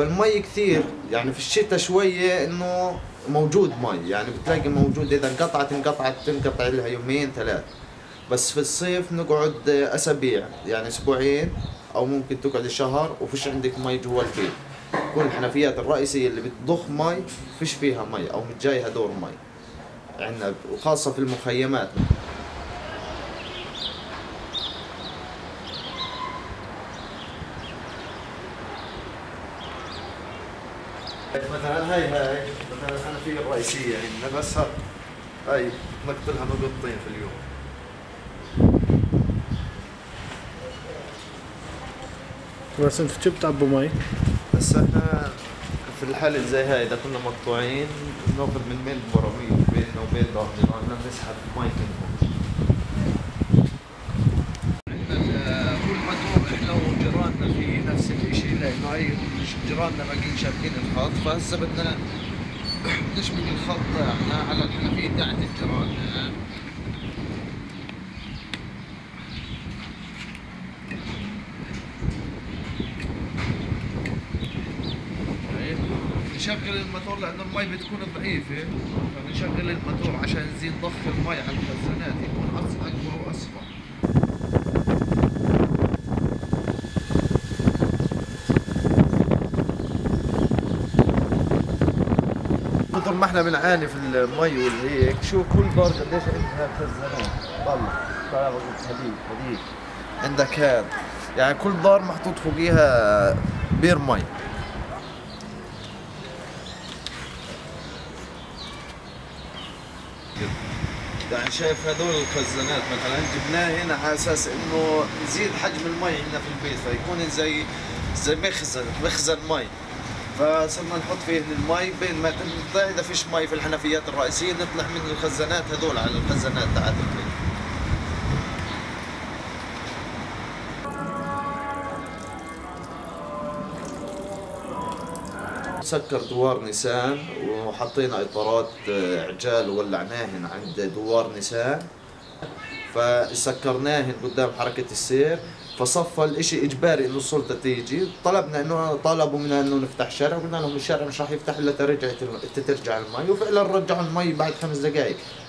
فالمي كثير يعني في الشتاء شوية انه موجود مي، يعني بتلاقي موجود، اذا انقطعت تنقطع لها يومين ثلاث. بس في الصيف نقعد اسابيع، يعني اسبوعين او ممكن تقعد شهر وفيش عندك مي جوا البيت. كل الحنفيات الرئيسية اللي بتضخ مي فيش فيها مي او مش جايها دور مي عندنا، وخاصة في المخيمات. مثلا هاي مثلا الحنفية الرئيسية عندنا، بس هاي نقتلها نقطتين في اليوم. بس انتوا كيف بتعبوا مي؟ هسا احنا في الحالة زي هاي اذا كنا مقطوعين بناخذ من ميل براميل بيننا وبين ظهرنا بنسحب مي منهم. عندنا كل مدور احنا وجيراننا في نفس الشيء، لانه هي جيراننا باقيين شابكين الخط، فهسه بدنا نشبك الخط احنا على الحنفية تاعت الجيران. نشغل الموتور لأنه المي بتكون ضعيفة، فبنشغل الموتور عشان نزيد ضخ المي على الخزانات يكون أقوى وأسرع. كثر ما احنا بنعاني في المي والهيك، شو كل دار قديش عندها خزانات. طلع هذيك عندك هاد، يعني كل دار محطوط فوقيها بير مي. يعني شايف هذول الخزانات مثلا جبناه هنا على اساس انه نزيد حجم المي عندنا في البيت، فيكون زي مخزن مي، فصرنا نحط فيه المي بين ما تنقطع. اذا فيش مي في الحنفيات الرئيسيه نطلع من الخزانات هذول على الخزانات تاعت البيت. سكر دوار نيسان وحطينا اطارات عجال وولعناهن عند دوار نيسان، فسكرناهن قدام حركة السير، فصفى الاشي اجباري انه السلطة تيجي. طلبوا منا انه نفتح شارع، قلنا لهم الشارع مش راح يفتح الا ترجع المي، وفعلا رجعوا المي بعد 5 دقائق.